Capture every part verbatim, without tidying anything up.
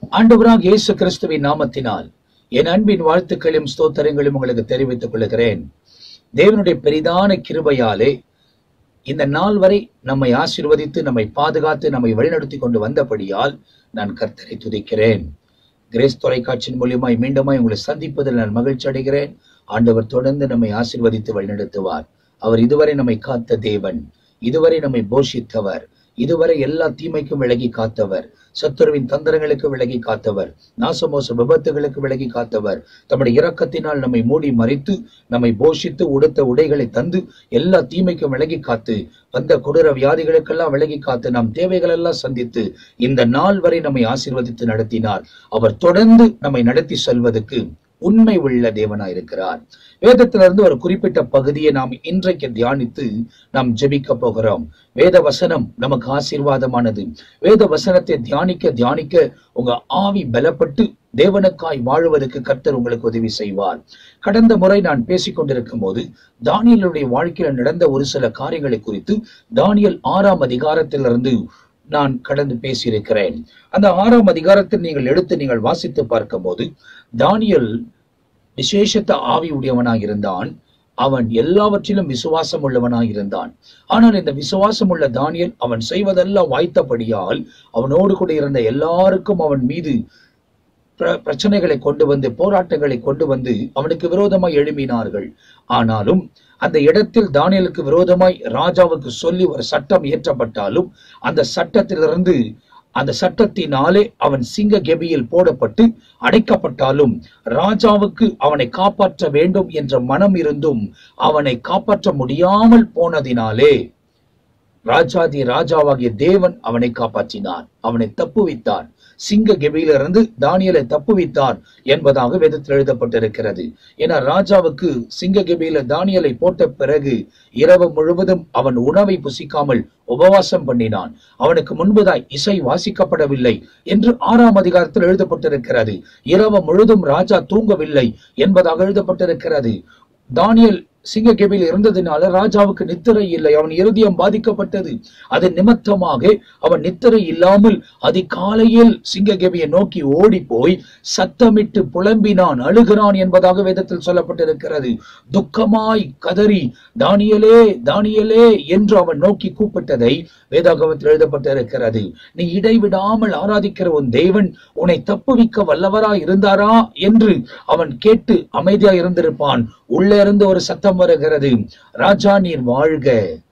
ஆண்டவராக இயேசு கிறிஸ்துவின் நாமத்தினால் என் அன்பின் வாழ்த்துக்களையும் ஸ்தோத்திரங்களையும் உங்களுக்கு தெரிவித்துக் கொள்கிறேன். தேவனுடைய பெரிதான கிருபையாலே இந்த நாள் வரை நம்மை ஆசீர்வதித்து நம்மை பாதுகாத்து நம்மை வழிநடத்தி கொண்டு வந்தபடியால் நான் கர்த்தரை துதிக்கிறேன். கிரேஸ் தொலைக்காட்சியின் மூலியமாய் மீண்டுமாய் உங்களை சந்திப்பதில் நான் மகிழ்ச்சி அடைகிறேன். ஆண்டவர் தொடர்ந்து நம்மை ஆசீர்வதித்து வழிநடத்துவார். அவர் இதுவரை நம்மை காத்த தேவன், இதுவரை நம்மை போஷித்தவர், இதுவரை எல்லா தீமைக்கும் விலகி காத்தவர், சத்துருவின் தந்திரங்களுக்கு விலகி காத்தவர், நாசமோச விபத்துகளுக்கு விலகி காத்தவர், தம்முடைய இரக்கத்தினால் நம்மை மூடி மறைத்து நம்மை போஷித்து உடுத்த உடைகளை தந்து எல்லா தீமைக்கும் விலகி காத்து வந்த கொடூர வியாதிகளுக்கெல்லாம் விலகி காத்து நம் தேவைகள் எல்லாம் சந்தித்து இந்த நாள் வரை நம்மை ஆசீர்வதித்து நடத்தினார். அவர் தொடர்ந்து நம்மை நடத்தி செல்வதற்கு உண்மை உள்ள தேவனாயிருக்கிறார். வேதத்திலிருந்து ஒரு குறிப்பிட்ட பகுதியை நாம் இன்றைக்கு தியானித்து நாம் ஜெபிக்க போகிறோம். வேத வசனம் நமக்கு ஆசீர்வாதமானது. வேத வசனத்தை தியானிக்க தியானிக்க உங்க ஆவி பலப்பட்டு தேவனுக்காய் வாழுவதற்கு கர்த்தர் உங்களுக்கு உதவி செய்வார். கடந்த முறை நான் பேசிக் கொண்டிருக்கும் போது தானியேலுடைய வாழ்க்கையில் நடந்த ஒரு சில காரியங்களை குறித்து தானியேல் ஆறாம் அதிகாரத்திலிருந்து நான் கடந்து பேசியிருக்கிறேன். அந்த ஆறாம் அதிகாரத்தில் நீங்கள் எடுத்து நீங்கள் வாசித்து பார்க்கும் போது தானியேல் விசேஷத்த ஆவி உடையவனாக இருந்தான். அவன் எல்லாவற்றிலும் விசுவாசம் உள்ளவனாக இருந்தான். ஆனால் இந்த விசுவாசம் உள்ள தானியேல் அவன் செய்வதெல்லாம் வாய்த்தபடியால் அவனோடு கூட இருந்த எல்லாருக்கும் அவன் மீது பிரச்சனைகளை கொண்டு வந்து போராட்டங்களை கொண்டு வந்து அவனுக்கு விரோதமாய் எழுப்பினார்கள். ஆனாலும் அந்த இடத்தில் தானியேலுக்கு விரோதமாய் ராஜாவுக்கு சொல்லி ஒரு சட்டம் இயற்றப்பட்டாலும் அந்த சட்டத்திலிருந்து அந்த சட்டத்தினாலே அவன் சிங்க கெபியில் போடப்பட்டு அடைக்கப்பட்டாலும் ராஜாவுக்கு அவனை காப்பாற்ற வேண்டும் என்ற மனம் இருந்தும் அவனை காப்பாற்ற முடியாமல் போனதினாலே ராஜாதி ராஜாவாகிய தேவன் அவனை காப்பாற்றினார், அவனை தப்புவித்தார். சிங்க கெபியிலிருந்து தானியேலை தப்புவித்தார் என்பதாக வேதத்தில் எழுதப்பட்டிருக்கிறது. ஏன்னா ராஜாவுக்கு சிங்க கெபியில தானியேலை போட்ட பிறகு இரவு முழுவதும் அவன் உணவை புசிக்காமல் உபவாசம் பண்ணினான். அவனுக்கு முன்புதாய் இசை வாசிக்கப்படவில்லை என்று ஆறாம் அதிகாரத்தில் எழுதப்பட்டிருக்கிறது. இரவு முழுதும் ராஜா தூங்கவில்லை என்பதாக எழுதப்பட்டிருக்கிறது. தானியேல் சிங்க கெபியில் இருந்ததினால ராஜாவுக்கு நித்திரை இல்லை, அவன் இருதயம் பாதிக்கப்பட்டது. அது நிமித்தமாக அவன் நித்திரை இல்லாமல் அதிகாலையில் சிங்க கெபியை நோக்கி ஓடி போய் சத்தமிட்டு புலம்பினான், அழுகிறான் என்பதாக வேதத்தில் சொல்லப்பட்டிருக்கிறது. துக்கமாய் கதறி தானியேலே தானியேலே என்று அவன் நோக்கி கூப்பிட்டதை வேதாகமத்தில் எழுதப்பட்டிருக்கிறது. நீ இடைவிடாமல் ஆராதிக்கிற உன் தேவன் உன்னை தப்புவிக்க வல்லவராய் இருந்தாரா என்று அவன் கேட்டு அமைதியா இருந்திருப்பான். உள்ளே இருந்து ஒரு சத்தம் வருகிறது, ராஜா நீர் வாழ்க,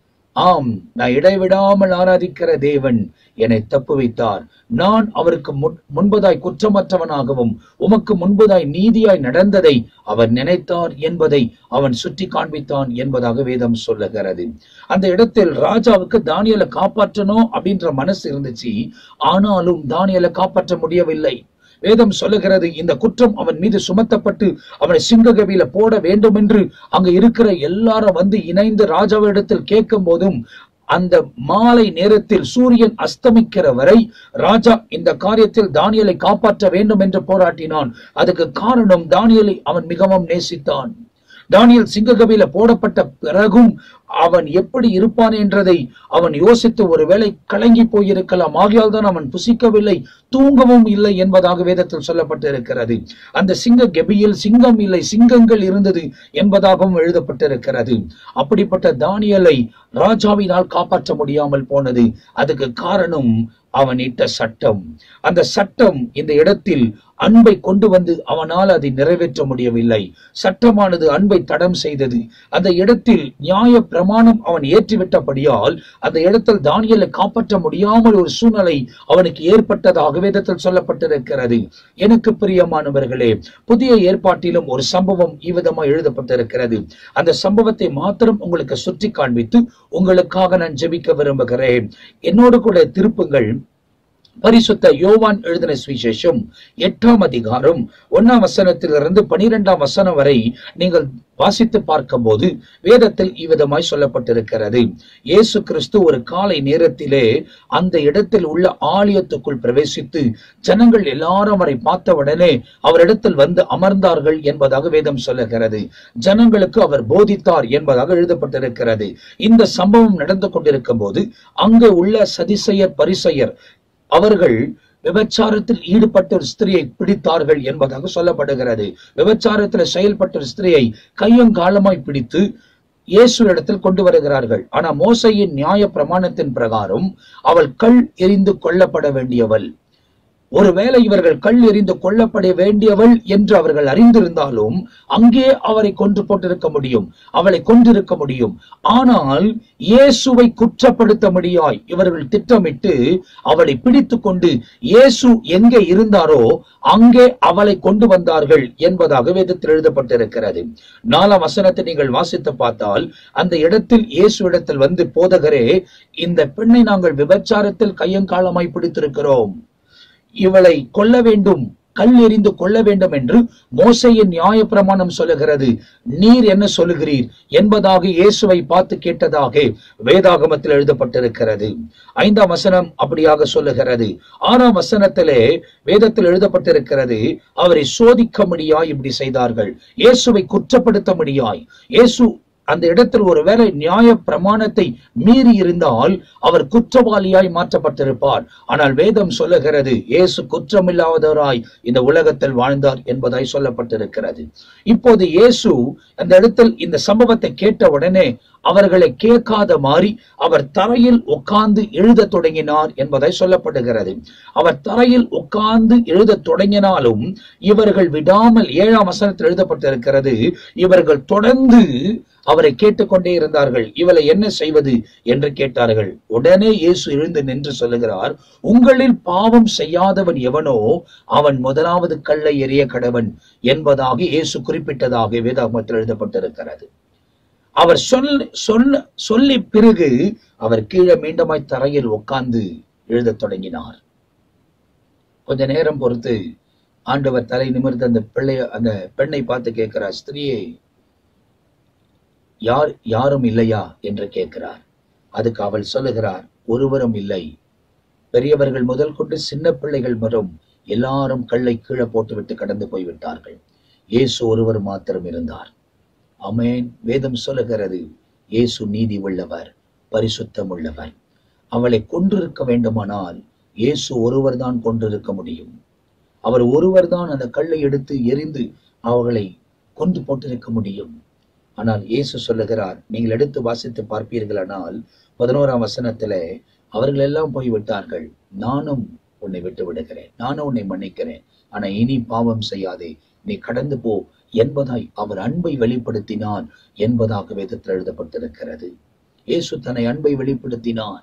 ஆம் நான் இடைவிடாமல் ஆராதிக்கிற தேவன் என்னை தப்புவித்தார். நான் அவருக்கு முன்பதாய் குற்றமற்றவனாகவும் உமக்கு முன்பதாய் நீதியாய் நடந்ததை அவர் நினைத்தார் என்பதை அவன் சுட்டி காண்பித்தான் என்பதாக வேதம் சொல்லுகிறது. அந்த இடத்தில் ராஜாவுக்கு தானியேலை காப்பாற்றணும் அப்படின்ற மனசு இருந்துச்சு. ஆனாலும் தானியேலை காப்பாற்ற முடியவில்லை. வேதம் சொல்லுகிறது, இந்த குற்றம் அவன் மீது சுமத்தப்பட்டு அவனை சிங்க கெபியில போட வேண்டும் என்று அங்க இருக்கிற எல்லாரும் வந்து இணைந்து ராஜாவிடத்தில் கேட்கும் போதும் அந்த மாலை நேரத்தில் சூரியன் அஸ்தமிக்கிற வரை ராஜா இந்த காரியத்தில் தானியேலை காப்பாற்ற வேண்டும் என்று போராட்டினான். அதுக்கு காரணம் தானியேலை அவன் மிகவும் நேசித்தான். தானியேல் சிங்க கெபியில போடப்பட்ட பிறகும் அவன் எப்படி இருப்பான் என்றதை அவன் யோசித்து ஒருவேளை கலங்கி போயிருக்கலாம். ஆகையால் தான் அவன் புசிக்கவில்லை, தூங்கவும் இல்லை என்பதாக வேதத்தில் சொல்லப்பட்டு இருக்கிறது. அந்த சிங்க கெபியில் சிங்கம் இல்லை, சிங்கங்கள் இருந்தது என்பதாகவும் எழுதப்பட்டிருக்கிறது. அப்படிப்பட்ட தானியேலை ராஜாவினால் காப்பாற்ற முடியாமல் போனது. அதுக்கு காரணம் அவன் இட்ட சட்டம். அந்த சட்டம் இந்த இடத்தில் அன்பை கொண்டு வந்து அவனால் அதை நிறைவேற்ற முடியவில்லை. சட்டமானது அன்பை தடம் செய்தது. அந்த இடத்தில் நியாய பிரமாணம் அவன் ஏற்றிவிட்டபடியால் அந்த இடத்தில் தானியேலை காப்பாற்ற முடியாமல் ஒரு சூழ்நிலை அவனுக்கு ஏற்பட்டதாக வேதத்தில் சொல்லப்பட்டிருக்கிறது. எனக்கு பிரியமானவர்களே, புதிய ஏற்பாட்டிலும் ஒரு சம்பவம் இவ்விதமாக எழுதப்பட்டிருக்கிறது. அந்த சம்பவத்தை மாத்திரம் உங்களுக்கு சுற்றி காண்பித்து உங்களுக்காக நான் ஜெபிக்க விரும்புகிறேன். என்னோடு கூட திருப்புங்கள். பரிசுத்த யோவான் எழுதின சுவிசேஷம் எட்டாம் அதிகாரம் ஒன்னாம் வசனத்திலிருந்து பனிரெண்டாம் வசனம் வரை நீங்கள் வாசித்து பார்க்கும் போது வேதத்தில் இவ்விதமாய் சொல்லப்பட்டிருக்கிறது. இயேசு கிறிஸ்து ஒரு காலை நேரத்திலே அந்த இடத்தில் உள்ள ஆலயத்துக்குள் பிரவேசித்து ஜனங்கள் எல்லாரும் அவரை பார்த்தவுடனே அவரிடத்தில் வந்து அமர்ந்தார்கள் என்பதாக வேதம் சொல்லுகிறது. ஜனங்களுக்கு அவர் போதித்தார் என்பதாக எழுதப்பட்டிருக்கிறது. இந்த சம்பவம் நடந்து கொண்டிருக்கும் போது அங்கு உள்ள சதிசெயர் பரிசெயர் அவர்கள் விபச்சாரத்தில் ஈடுபட்ட ஒரு ஸ்திரியை பிடித்தார்கள் என்பதாக சொல்லப்படுகிறது. விபச்சாரத்தில் செயல்பட்ட ஒரு ஸ்திரியை கையங்காலமாய் பிடித்து இயேசு இடத்தில் கொண்டு வருகிறார்கள். ஆனா மோசையின் நியாய பிரமாணத்தின் பிரகாரம் அவள் கல் எறிந்து கொல்லப்பட வேண்டியவள். ஒருவேளை இவர்கள் கல் எறிந்து கொல்லப்பட வேண்டியவள் என்று அவர்கள் அறிந்திருந்தாலும் அங்கே அவரை கொன்று போட்டிருக்க முடியும், அவளை கொண்டிருக்க முடியும். ஆனால் இயேசுவை குற்றப்படுத்த முடியாய் இவர்கள் திட்டமிட்டு அவளை பிடித்து கொண்டு இயேசு எங்கே இருந்தாரோ அங்கே அவளை கொண்டு வந்தார்கள் என்பதாக வேதத்தில் எழுதப்பட்டிருக்கிறது. நாலாம் வசனத்தை நீங்கள் வாசித்து பார்த்தால் அந்த இடத்தில் இயேசு இடத்தில் வந்து, போதகரே, இந்த பெண்ணை நாங்கள் விபச்சாரத்தில் கையங்காலமாய் பிடித்திருக்கிறோம், இவளை கொல்ல வேண்டும், கல் எறிந்து கொள்ள வேண்டும் என்று மோசையின் நியாய பிரமாணம் சொல்லுகிறது, நீர் என்ன சொல்லுகிறீர் என்பதாக இயேசுவை பார்த்து கேட்டதாக வேதாகமத்தில் எழுதப்பட்டிருக்கிறது. ஐந்தாம் வசனம் அப்படியாக சொல்லுகிறது. ஆறாம் வசனத்திலே வேதத்தில் எழுதப்பட்டிருக்கிறது, அவரை சோதிக்க முடியாய் இப்படி செய்தார்கள், இயேசுவை குற்றப்படுத்த முடியாய். இயேசு அந்த இடத்தில் ஒருவேளை நியாய பிரமாணத்தை மீறி இருந்தால் அவர் குற்றவாளியாய் மாற்றப்பட்டிருப்பார். ஆனால் வேதம் சொல்லுகிறது இயேசு குற்றமில்லாதவராய் இந்த உலகத்தில் வாழ்ந்தார் என்பதாய் சொல்லப்பட்டிருக்கிறது. இப்போது இயேசு அந்த இடத்தில் இந்த சம்பவத்தை கேட்ட உடனே அவர்களை கேட்காத மாறி அவர் தரையில் உட்கார்ந்து எழுத தொடங்கினார் என்பதாய் சொல்லப்படுகிறது. அவர் தரையில் உட்கார்ந்து எழுத தொடங்கினாலும் இவர்கள் விடாமல், ஏழாம் வசனத்தில் எழுதப்பட்டிருக்கிறது, இவர்கள் தொடர்ந்து அவரை கேட்டுக்கொண்டே இருந்தார்கள். இவளை என்ன செய்வது என்று கேட்டார்கள். உடனே இயேசு எழுந்து நின்று சொல்லுகிறார், உங்களில் பாவம் செய்யாதவன் எவனோ அவன் முதலாவது கல்லை எறிய கடவன் என்பதாக இயேசு குறிப்பிட்டதாக வேதாகமத்தில் எழுதப்பட்டிருக்கிறது. அவர் சொல் சொல்ல சொல்லி பிறகு அவர் கீழே மீண்டுமாய் தரையில் உட்கார்ந்து எழுதத் தொடங்கினார். கொஞ்ச நேரம் பொறுத்து ஆண்டவர் தலை நிமிர்ந்து அந்த பிள்ளைய அந்த பெண்ணை பார்த்து கேட்கிறார், ஸ்திரியே, யார் யாரும் இல்லையா என்று கேட்கிறார். அதுக்கு அவள் சொல்லுகிறார், ஒருவரும் இல்லை, பெரியவர்கள் முதல் கொண்டு சின்ன பிள்ளைகள் வரும் எல்லாரும் கல்லை கீழே போட்டுவிட்டு கடந்து போய்விட்டார்கள், இயேசு ஒருவர் மாத்திரம் இருந்தார். ஆமென். வேதம் சொல்லுகிறது இயேசு நீதி உள்ளவர், பரிசுத்தம் உள்ளவர். அவளை கொன்றிருக்க வேண்டுமானால் இயேசு ஒருவர் தான் கொன்றிருக்க முடியும். அவர் ஒருவர் தான் அந்த கல்லை எடுத்து எரிந்து அவர்களை கொன்று போட்டிருக்க முடியும். ஆனால் இயேசு சொல்லுகிறார், நீங்கள் எடுத்து வாசித்து பார்ப்பீர்களானால் பதினோராம் வசனத்திலே அவர்கள் எல்லாம் போய்விட்டார்கள், நானும் உன்னை விட்டு விடுகிறேன், நானும் உன்னை மன்னிக்கிறேன், ஆனா இனி பாவம் செய்யாதே, நீ கடந்து போ என்பதாய் அவர் அன்பை வெளிப்படுத்தினார் என்பதாக வேதத்தில் எழுதப்பட்டிருக்கிறது. இயேசு தன்னை அன்பை வெளிப்படுத்தினார்.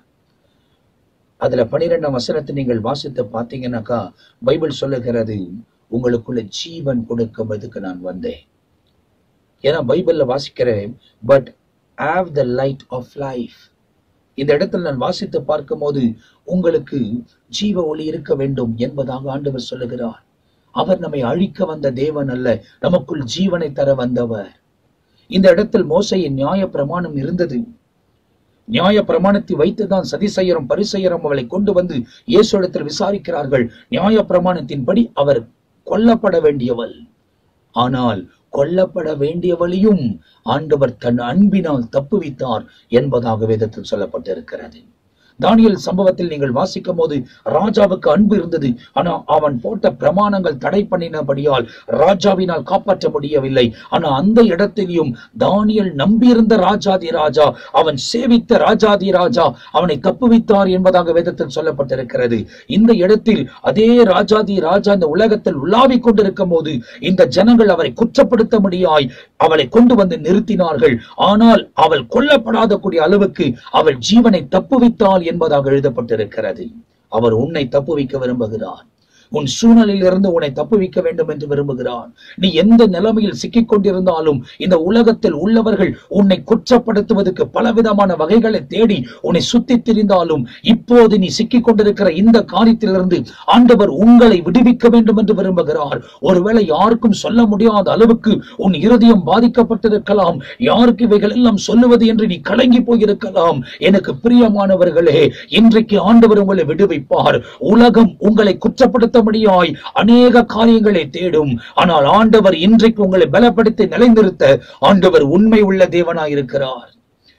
அதுல பனிரெண்டாம் வசனத்தை நீங்கள் வாசித்து பார்த்தீங்கன்னாக்கா பைபிள் சொல்லுகிறது, உங்களுக்குள்ள ஜீவன் கொடுக்கும்பதுக்கு நான் வந்தேன். ஏன்னா பைபிள்ல வாசிக்கிறேன், but have the light of life. இந்த இடத்துல நான் வாசித்து பார்க்கும் போது உங்களுக்கு ஜீவ ஒளி இருக்க வேண்டும் என்பதாக ஆண்டவர் சொல்லுகிறார். அவர் நம்மை அழிக்க வந்த தேவன் அல்ல, நமக்குள் ஜீவனை தர வந்தவர். இந்த இடத்தில் மோசையின் நியாய பிரமாணம் இருந்தது. நியாய பிரமாணத்தை வைத்துதான் சதிசெயரும் பரிசெயரும் அவளை கொண்டு வந்து இயேசு இடத்தில் விசாரிக்கிறார்கள். நியாய பிரமாணத்தின்படி அவர் கொல்லப்பட வேண்டியவள். ஆனால் கொல்லப்பட வேண்டியவளையும் ஆண்டவர் தன் அன்பினால் தப்புவித்தார் என்பதாக வேதத்தில் சொல்லப்பட்டிருக்கிறது. தானியேல் சம்பவத்தில் நீங்கள் வாசிக்கும் போது ராஜாவுக்கு அன்பு இருந்தது, ஆனா அவன் போட்ட பிரமாணங்கள் தடை பண்ணினபடியால் ராஜாவினால் காப்பாற்ற முடியவில்லை. ஆனா அந்த இடத்திலும் தானியேல் நம்பியிருந்த ராஜாதி ராஜா, அவன் சேவித்த ராஜாதி ராஜா அவனை தப்புவித்தார் என்பதாக வேதத்தில் சொல்லப்பட்டிருக்கிறது. இந்த இடத்தில் அதே ராஜாதி ராஜா இந்த உலகத்தில் உலாவிக் கொண்டிருக்கும் போது இந்த ஜனங்கள் அவரை குற்றப்படுத்த முடியாய் அவளை கொண்டு வந்து நிறுத்தினார்கள். ஆனால் அவள் கொல்லப்படாத கூடிய அளவுக்கு அவள் ஜீவனை தப்புவித்தாள் என்பதாக எழுதப்பட்டிருக்கிறது. அவர் உன்னை தப்புவிக்க விரும்புகிறார். உன் சூழ்நிலையில் இருந்து உன்னை தப்புவிக்க வேண்டும் என்று விரும்புகிறான். நீ எந்த நிலைமையில் சிக்கிக் கொண்டிருந்தாலும் இந்த உலகத்தில் உள்ளவர்கள் உன்னை குற்றப்படுத்துவதற்கு பலவிதமான வகைகளை தேடி உன்னை சுத்தி திரிந்தாலும் இப்போது நீ சிக்கிக் கொண்டிருக்கிற இந்த காரியத்திலிருந்து ஆண்டவர் உங்களை விடுவிக்க வேண்டும் என்று விரும்புகிறார். ஒருவேளை யாருக்கும் சொல்ல முடியாத அளவுக்கு உன் இருதயம் பாதிக்கப்பட்டிருக்கலாம், யாருக்கு இவைகள் எல்லாம் சொல்லுவது என்று நீ கலங்கி போயிருக்கலாம். எனக்கு பிரியமானவர்களே, இன்றைக்கு ஆண்டவர் உங்களை விடுவிப்பார். உலகம் உங்களை குற்றப்படுத்த முடியாய் அநேக காரியங்களை தேடும், ஆனால் ஆண்டவர் இன்றைக்கு உங்களை பலப்படுத்தி நிலைநிறுத்த ஆண்டவர் உண்மை உள்ள தேவனாய் இருக்கிறார்.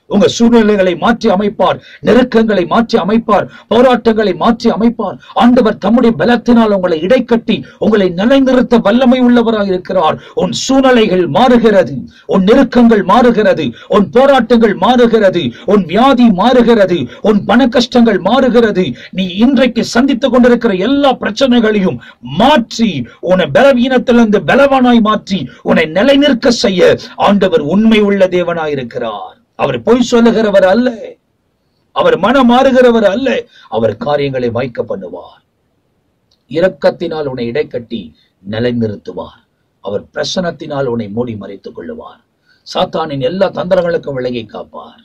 உங்க சூழ்நிலைகளை மாற்றி அமைப்பார், நெருக்கங்களை மாற்றி அமைப்பார், போராட்டங்களை மாற்றி அமைப்பார். ஆண்டவர் தம்முடைய பலத்தினால் உங்களை இடைக்கட்டி உங்களை நிலைநிறுத்த வல்லமை உள்ளவராக இருக்கிறார். உன் சூழ்நிலைகள் மாறுகிறது, உன் நெருக்கங்கள் மாறுகிறது, உன் போராட்டங்கள் மாறுகிறது, உன் வியாதி மாறுகிறது, உன் பண கஷ்டங்கள் மாறுகிறது. நீ இன்றைக்கு சந்தித்துக் கொண்டிருக்கிற எல்லா பிரச்சனைகளையும் மாற்றி உன்னை பலவீனத்திலிருந்து பலவானாய் மாற்றி உன்னை நிலைநிற்க செய்ய ஆண்டவர் உண்மை உள்ள தேவனாய் இருக்கிறார். அவர் பொய் சொல்லுகிறவர் அல்ல, அவர் மனம் மாறுகிறவர் அல்ல. அவர் காரியங்களை வாய்க்க பண்ணுவார். இரக்கத்தினால் உன்னை இடைக்கட்டி நிலைநிறுத்துவார். அவர் பிரசனத்தினால் உன்னை மூடி மறைத்துக் கொள்ளுவார். சாத்தானின் எல்லா தந்திரங்களுக்கும் விலகி காப்பார்.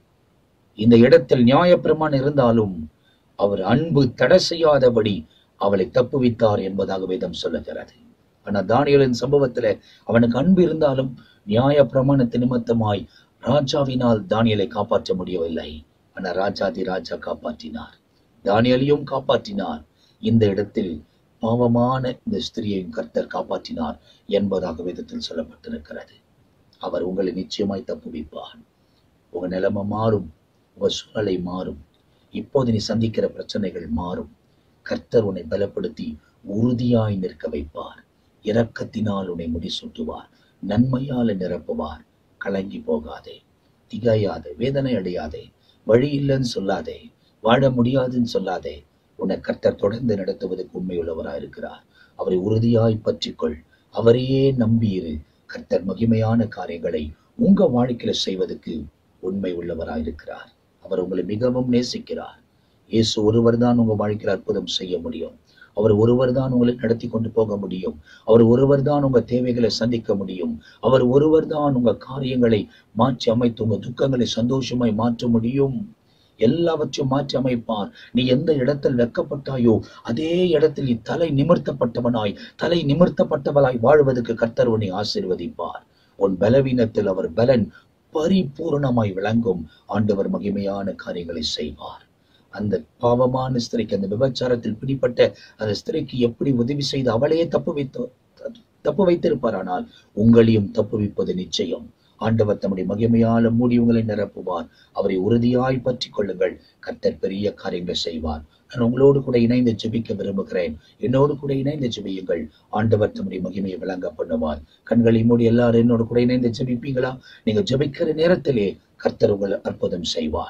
இந்த இடத்தில் நியாயப்பிரமாணம் இருந்தாலும் அவர் அன்பு தடை செய்யாதபடி அவளை தப்புவித்தார் என்பதாக வேதம் சொல்லுகிறது. ஆனா தானியேலின் சம்பவத்துல அவனுக்கு அன்பு இருந்தாலும் நியாய பிரமாணத்து நிமித்தமாய் ராஜாவினால் தானியேலை காப்பாற்ற முடியவில்லை. ஆனா ராஜாதி ராஜா காப்பாற்றினார், தானியேலையும் காப்பாற்றினார். இந்த இடத்தில் பாவமான இந்த ஸ்திரியையும் கர்த்தர் காப்பாற்றினார் என்பதாக வேதத்தில் சொல்லப்பட்டிருக்கிறது. அவர் உங்களை நிச்சயமாய் தப்புவிப்பார். உங்க நிலைமை மாறும், உங்க சூழலை மாறும். இப்போது நீ சந்திக்கிற பிரச்சனைகள் மாறும். கர்த்தர் உன்னை பலப்படுத்தி உறுதியாய் நிற்க வைப்பார். இரக்கத்தினால் உன்னை முடிசூட்டுவார், நன்மையால நிரப்புவார். கலங்கி போகாதே, திகையாதே, வேதனை அடையாதே, வழி இல்லைன்னு சொல்லாதே, வாழ முடியாதுன்னு சொல்லாதே. உன்னை கர்த்தர் தொடர்ந்து நடத்துவதற்கு உண்மையுள்ளவராய் இருக்கிறார். அவரை உறுதியாய் பற்றிக்கொள், அவரையே நம்பியிரு. கர்த்தர் மகிமையான காரியங்களை உங்க வாழ்க்கையில செய்வதற்கு உண்மை உள்ளவராய் இருக்கிறார். அவர் உங்களை மிகவும் நேசிக்கிறார். இயேசு ஒருவர் தான் உங்க வாழ்க்கையில் அற்புதம் செய்ய முடியும். அவர் ஒருவர் தான் உங்களை நடத்தி கொண்டு போக முடியும். அவர் ஒருவர் தான் உங்க தேவைகளை சந்திக்க முடியும். அவர் ஒருவர் தான் உங்க காரியங்களை மாற்றி அமைத்து உங்க துக்கங்களை சந்தோஷமாய் மாற்ற முடியும். எல்லாவற்றையும் மாற்றி அமைப்பார். நீ எந்த இடத்தில் வெட்கப்பட்டாயோ அதே இடத்தில் நீ தலை நிமிர்த்தப்பட்டவனாய் தலை நிமிர்த்தப்பட்டவளாய் வாழ்வதற்கு கர்த்தர் உன்னை ஆசீர்வதிப்பார். உன் பலவீனத்தில் அவர் பலன் பரிபூர்ணமாய் விளங்கும். ஆண்டவர் மகிமையான காரியங்களை செய்வார். அந்த பாவமான ஸ்திரிக்கு, அந்த விபச்சாரத்தில் பிடிப்பட்ட அந்த ஸ்திரிக்கு எப்படி உதவி செய்து அவளையே தப்பு வைத்து தப்பு வைத்திருப்பார். ஆனால் உங்களையும் தப்புவிப்பது நிச்சயம். ஆண்டவர் தம்முடைய மகிமையால மூடி உங்களை நிரப்புவார். அவரை உறுதியாய் பற்றி கொள்ளுங்கள். கர்த்தர் பெரிய காரியங்களை செய்வார். நான் உங்களோடு கூட இணைந்து ஜெபிக்க விரும்புகிறேன். என்னோடு கூட இணைந்து ஜெபியுங்கள். ஆண்டவர் தம்முடைய மகிமையை விளங்க பண்ணுவார். கண்களை மூடி எல்லாரும் என்னோடு கூட இணைந்து ஜெபிப்பீங்களா? நீங்க ஜெபிக்கிற நேரத்திலே கர்த்தர் உங்களை அற்புதம் செய்வார்.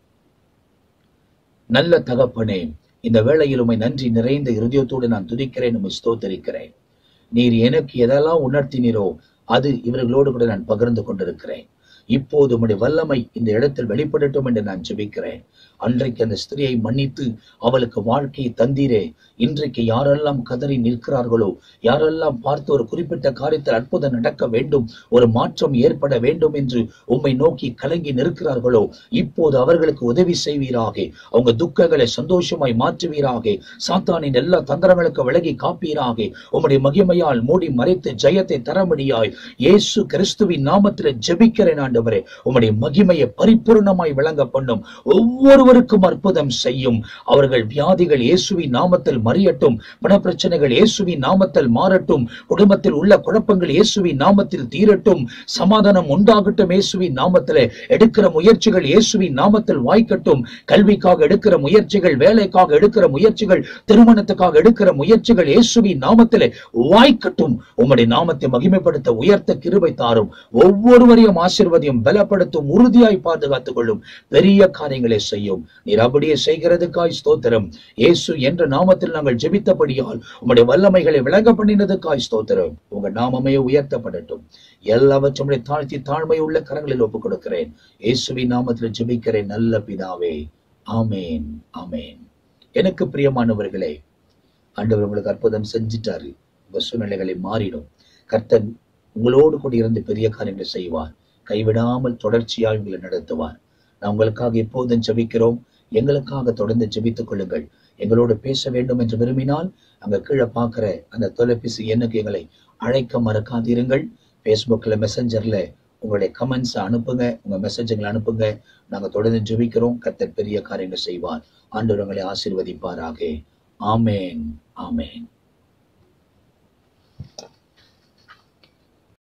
நல்ல தகப்பனே, இந்த வேளையில் உம்மை நன்றி நிறைந்த இருதயத்தோடு நான் துதிக்கிறேன், உம்மை ஸ்தோத்தரிக்கிறேன். நீர் எனக்கு எதெல்லாம் உணர்த்தினீரோ அது இவர்களோடு கூட நான் பகிர்ந்து கொண்டிருக்கிறேன். இப்போது உம்முடைய வல்லமை இந்த இடத்தில் வெளிப்படட்டும் என்று நான் ஜெபிக்கிறேன். அன்றைக்கு அந்த ஸ்திரியை மன்னித்து அவளுக்கு வாழ்க்கையை தந்தீரே, இன்றைக்கு யாரெல்லாம் கதறி நிற்கிறார்களோ, யாரெல்லாம் பார்த்து ஒரு குறிப்பிட்ட காரியத்தில் அற்புதம் நடக்க வேண்டும், ஒரு மாற்றம் ஏற்பட வேண்டும் என்று உம்மை நோக்கி கலங்கி நிற்கிறார்களோ, இப்போது அவர்களுக்கு உதவி செய்வீராக. அவங்க துக்கங்களை சந்தோஷமாய் மாற்றுவீராக. சாத்தானின் எல்லா தந்திரங்களுக்கு விலகி காப்பீராக. உம்முடைய மகிமையால் மூடி மறைத்து ஜெயத்தை தரமுடியாய் இயேசு கிறிஸ்துவின் நாமத்தில் ஜெபிக்கிறேன். ஆண்டவரே, உம்முடைய மகிமையை பரிபூர்ணமாய் விளங்க பண்ணும். ஒவ்வொருவருக்கும் அற்புதம் செய்யும். அவர்கள் வியாதிகள் இயேசுவின் நாமத்தில் மறியட்டும். பண பிரச்சனைகள் இயேசுவின் நாமத்தில் மாறட்டும். குடும்பத்தில் உள்ள குழப்பங்கள் இயேசுவின் நாமத்தில் தீரட்டும். சமாதானம் உண்டாகட்டும். இயேசுவின் நாமத்திலே எடுக்கிற முயற்சிகள் இயேசுவின் நாமத்தில் வாய்க்கட்டும். கல்விக்காக எடுக்கிற முயற்சிகள், வேலைக்காக எடுக்கிற முயற்சிகள், திருமணத்துக்காக எடுக்கிற முயற்சிகள் இயேசுவின் நாமத்திலே வாய்க்கட்டும். உம்முடைய நாமத்தை மகிமைப்படுத்த உயர்த்த கிருபை தாரும். ஒவ்வொருவரையும் ஆசீர்வதியும், பலப்படுத்தும், உறுதியாய் பாதுகாத்துக் கொள்ளும். பெரிய காரியங்களை செய்யும். நீர் அப்படியே செய்கிறதுக்காய் ஸ்தோத்திரம். இயேசு என்ற நாமத்தில் நாங்கள் ஜெபித்தபடியால் உம்முடைய வல்லமைகளை விளங்க பண்ணினதுக்காய் ஸ்தோத்திரம். உங்க நாமமே உயர்த்தப்படட்டும். எல்லாவற்றும் தாழ்த்தி தாழ்மை உள்ள கரங்களில் ஒப்புக் கொடுக்கிறேன். இயேசுவின் நாமத்தில் ஜெபிக்கிறேன் நல்ல பிதாவே. ஆமேன், ஆமேன். எனக்கு பிரியமானவர்களே, ஆண்டவர் உங்களுக்கு அற்புதம் செஞ்சிட்டாரு. உங்க சூழ்நிலைகளை மாறிடும். கர்த்தர் உங்களோடு கூட இருந்து பெரிய காரியங்களை செய்வார். கைவிடாமல் தொடர்ச்சியாக உங்களை நடத்துவார். நான் உங்களுக்காக எப்போதும் ஜெபிக்கிறோம். எங்களுக்காக தொடர்ந்து ஜெபித்துக் கொள்ளுங்கள். எங்களோடு பேச வேண்டும் என்று விரும்பினால் அங்க கீழே பார்க்கிற அந்த தொலைபேசி எண்ணுக்கு எங்களை அழைக்க மறக்காதீர்கள். பேஸ்புக்ல மெசஞ்சர்ல உங்களுடைய கமெண்ட்ஸ் அனுப்புங்க, உங்க மெசேஜ்களை அனுப்புங்க. நாங்க தொடர்ந்து ஜெபிக்கிறோம். கர்த்தர் பெரிய காரியங்கள் செய்வார். ஆண்டவர் உங்களை ஆசீர்வதிப்பாராக. ஆமேன், ஆமேன்.